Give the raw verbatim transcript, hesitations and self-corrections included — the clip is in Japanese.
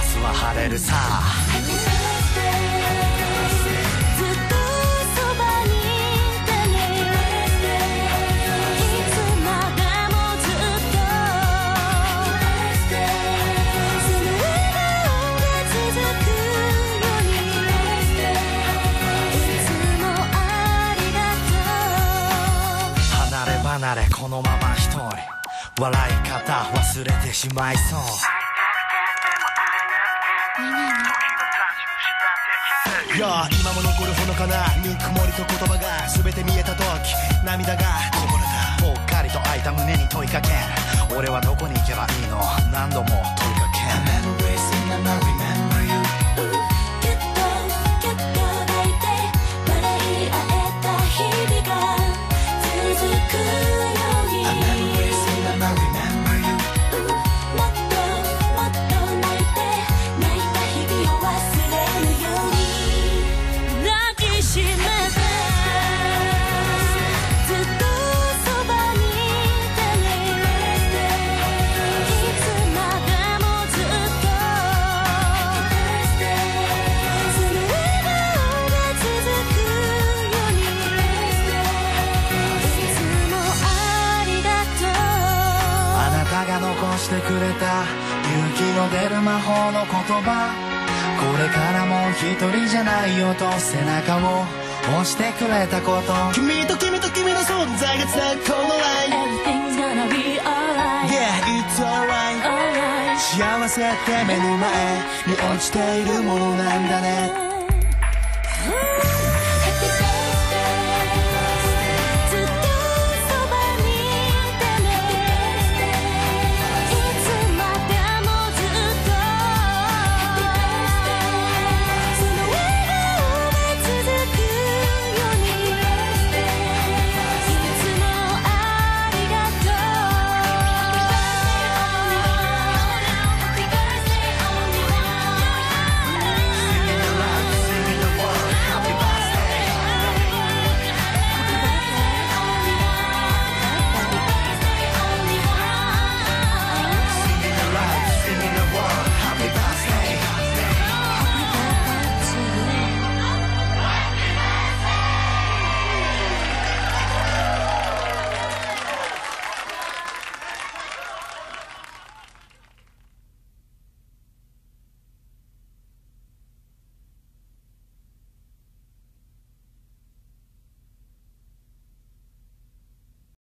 日は晴れるさ。 ずっとそばにいてね。いつまでもずっとその笑顔が続くように。いつもありがとう。 離れ離れこのまま一人、笑い方忘れてしまいそう。いや今も残るほのかなぬくもりと言葉が全て見えた時、涙がこぼれた。ぽっかりと開いた胸に問いかける。俺はどこに行けばいいの、何度も問いかける。 Memories in my mind, remember you。 ぎゅっとぎゅっと抱いて笑い合えた日々が続くように。 Memories in my mind, remember you。 もっともっと泣いて泣いた日々を忘れるように抱きしめて。ずっとそばにいてね。いつまでもずっとその笑顔が続くように。いつもありがとう。 あなたが残してくれた勇気の出る魔法の言葉、これからも一人じゃないよと背中を押してくれたこと。君と君と君の存在がつなぐこのライン。 Everything's gonna be alright. Yeah, it's alright。 Alright. 幸せって目の前に落ちているものなんだね。